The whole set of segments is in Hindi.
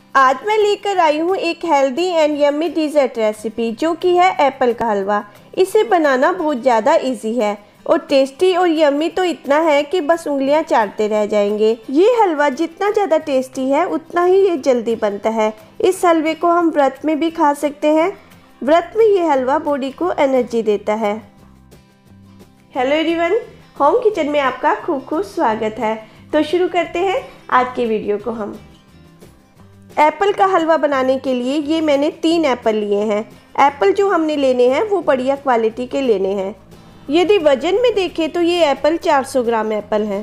आज मैं लेकर आई हूँ एक healthy and yummy dessert recipe जो कि है एप्पल का हलवा। इसे बनाना बहुत ज़्यादा इजी है और टेस्टी और यम्मी तो इतना है कि बस उंगलियां चाटते रह जाएंगे। ये हलवा जितना ज़्यादा टेस्टी है उतना ही ये जल्दी बनता है। इस हलवे को हम व्रत में भी खा सकते हैं। व्रत में ये हलवा बॉडी को एनर्जी देता है। हेलो एवरीवन, होम किचन में आपका खूब खूब स्वागत है। तो शुरू करते हैं आज के वीडियो को। हम एप्पल का हलवा बनाने के लिए ये मैंने 3 एप्पल लिए हैं। एप्पल जो हमने लेने हैं वो बढ़िया क्वालिटी के लेने हैं। यदि वजन में देखें तो ये एप्पल 400 ग्राम एप्पल हैं।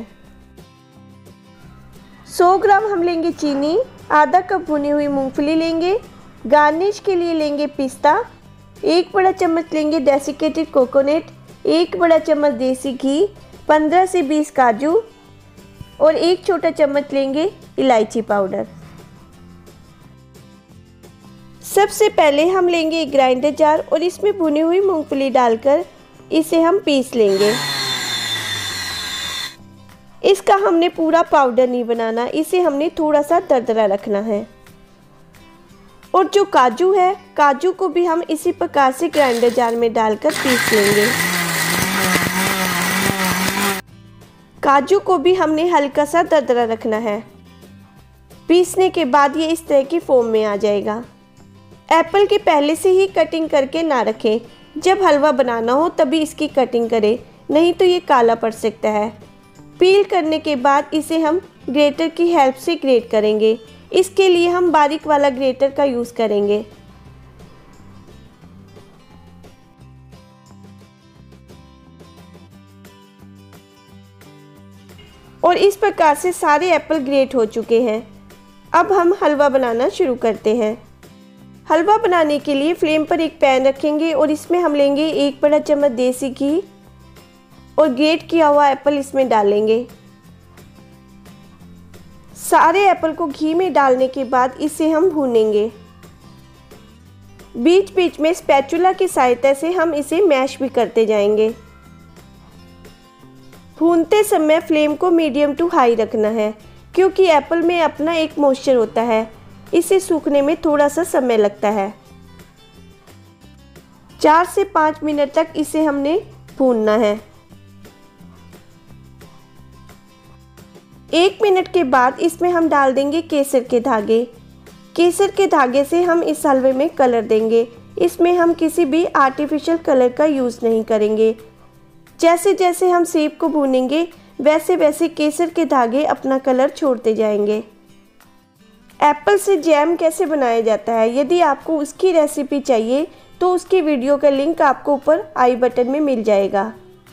100 ग्राम हम लेंगे चीनी, आधा कप भुनी हुई मूंगफली लेंगे। गार्निश के लिए लेंगे पिस्ता, 1 बड़ा चम्मच लेंगे डेसिकेटेड कोकोनट, 1 बड़ा चम्मच देसी घी, 15 से 20 काजू और 1 छोटा चम्मच लेंगे इलायची पाउडर। सबसे पहले हम लेंगे एक ग्राइंडर जार और इसमें भुनी हुई मूंगफली डालकर इसे हम पीस लेंगे। इसका हमने पूरा पाउडर नहीं बनाना, इसे हमने थोड़ा सा दरदरा रखना है। और जो काजू है, काजू को भी हम इसी प्रकार से ग्राइंडर जार में डालकर पीस लेंगे। काजू को भी हमने हल्का सा दरदरा रखना है। पीसने के बाद ये इस तरह की फॉर्म में आ जाएगा। एप्पल की पहले से ही कटिंग करके ना रखें, जब हलवा बनाना हो तभी इसकी कटिंग करें, नहीं तो ये काला पड़ सकता है। पील करने के बाद इसे हम ग्रेटर की हेल्प से ग्रेट करेंगे। इसके लिए हम बारीक वाला ग्रेटर का यूज़ करेंगे। और इस प्रकार से सारे एप्पल ग्रेट हो चुके हैं। अब हम हलवा बनाना शुरू करते हैं। हलवा बनाने के लिए फ्लेम पर एक पैन रखेंगे और इसमें हम लेंगे 1 बड़ा चम्मच देसी घी और ग्रेट किया हुआ एप्पल इसमें डालेंगे। सारे एप्पल को घी में डालने के बाद इसे हम भूनेंगे। बीच बीच में स्पैचुला की सहायता से हम इसे मैश भी करते जाएंगे। भूनते समय फ्लेम को मीडियम टू हाई रखना है, क्योंकि एप्पल में अपना एक मॉइस्चर होता है, इसे सूखने में थोड़ा सा समय लगता है। 4 से 5 मिनट तक इसे हमने भूनना है। 1 मिनट के बाद इसमें हम डाल देंगे केसर के धागे। केसर के धागे से हम इस हलवे में कलर देंगे। इसमें हम किसी भी आर्टिफिशियल कलर का यूज़ नहीं करेंगे। जैसे जैसे हम सेब को भूनेंगे वैसे वैसे केसर के धागे अपना कलर छोड़ते जाएंगे। एप्पल से जैम कैसे बनाया जाता है, यदि आपको उसकी रेसिपी चाहिए तो उसकी वीडियो का लिंक आपको ऊपर आई बटन में मिल जाएगा।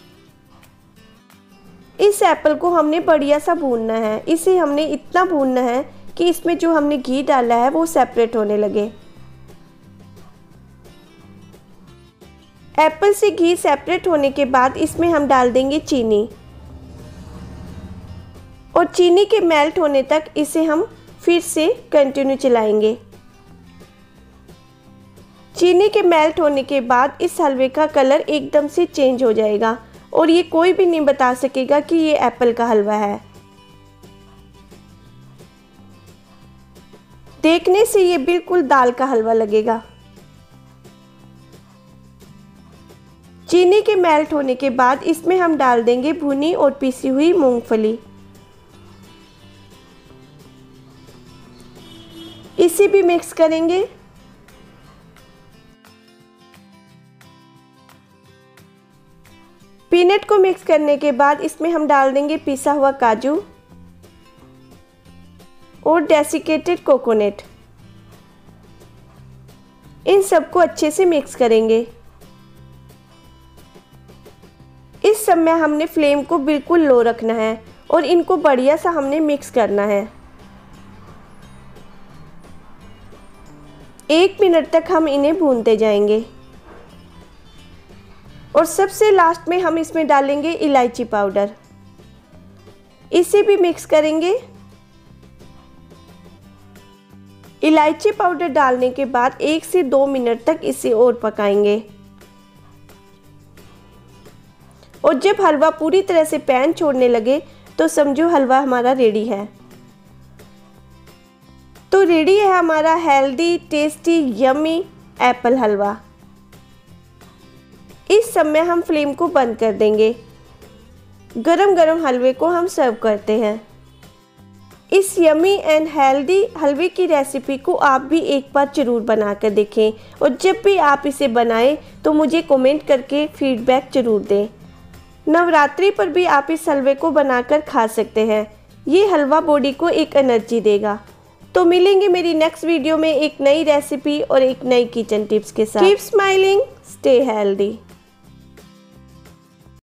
इस एप्पल को हमने बढ़िया सा भूनना है। इसे हमने इतना भूनना है कि इसमें जो हमने घी डाला है वो सेपरेट होने लगे। एप्पल से घी सेपरेट होने के बाद इसमें हम डाल देंगे चीनी और चीनी के मेल्ट होने तक इसे हम फिर से कंटिन्यू चलाएंगे। चीनी के मेल्ट होने के बाद इस हलवे का कलर एकदम से चेंज हो जाएगा और ये कोई भी नहीं बता सकेगा कि ये एप्पल का हलवा है। देखने से ये बिल्कुल दाल का हलवा लगेगा। चीनी के मेल्ट होने के बाद इसमें हम डाल देंगे भुनी और पीसी हुई मूंगफली। इसे भी मिक्स करेंगे। पीनट को मिक्स करने के बाद इसमें हम डाल देंगे पिसा हुआ काजू और डेसिकेटेड कोकोनट। इन सबको अच्छे से मिक्स करेंगे। इस समय हमने फ्लेम को बिल्कुल लो रखना है और इनको बढ़िया सा हमने मिक्स करना है। 1 मिनट तक हम इन्हें भूनते जाएंगे। और सबसे लास्ट में हम इसमें डालेंगे इलायची पाउडर। इसे भी मिक्स करेंगे। इलायची पाउडर डालने के बाद 1 से 2 मिनट तक इसे और पकाएंगे। और जब हलवा पूरी तरह से पैन छोड़ने लगे तो समझो हलवा हमारा रेडी है। तो रेडी है हमारा healthy tasty yummy apple halwa. इस समय हम फ्लेम को बंद कर देंगे। गरम गरम हलवे को हम सर्व करते हैं। इस यम्मी एंड हेल्दी हलवे की रेसिपी को आप भी एक बार ज़रूर बना कर देखें और जब भी आप इसे बनाएं तो मुझे कमेंट करके फीडबैक ज़रूर दें। नवरात्रि पर भी आप इस हलवे को बनाकर खा सकते हैं। ये हलवा बॉडी को एक एनर्जी देगा। तो मिलेंगे मेरी नेक्स्ट वीडियो में एक नई रेसिपी और एक नई किचन टिप्स के साथ। Keep smiling, stay healthy.